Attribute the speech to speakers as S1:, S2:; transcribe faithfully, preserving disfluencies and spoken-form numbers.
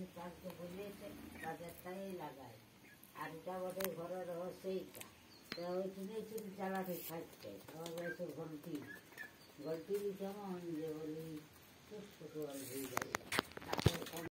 S1: কাজকে বলিয়েছে বাজারটাই লাগায় আর এটা বটে ঘরের রহস্য এইটা তো ওই চুনে চুরি চালাতে থাকছে আমার বয়সে ঘন্টি ঘন্টি কেমন যে বলি ছোট ছোট আর হয়ে যায়